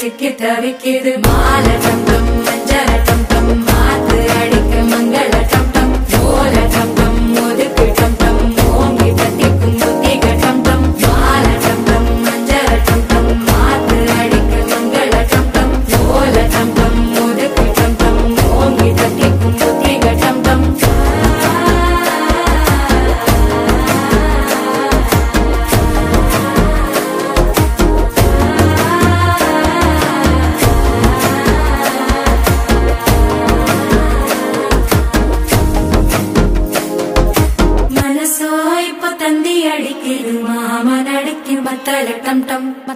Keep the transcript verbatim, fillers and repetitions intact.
சிக்கி தவிக்கிது மால டம் டம் மஞ்சள டம் டம் மாத்து அடிக்க மங்கள டம் டம் ஓல டம் டம் ஒதுக்கு டம் டம் ஓங்கி தட்டிக்கும் புத்திக டம் டம் மால டம் டம் மஞ்சள டம் டம் மாத்து அடிக்க மங்கள டம் டம் ஓல டம் டம் ஒதுக்கு டம் டம் ஓங்கி தட்டிக்கும் புத்திக டம் டம் மனசோ இப்ப தந்தி அடிக்குது மாமன் அடிக்கும் பத்தல டம் டம்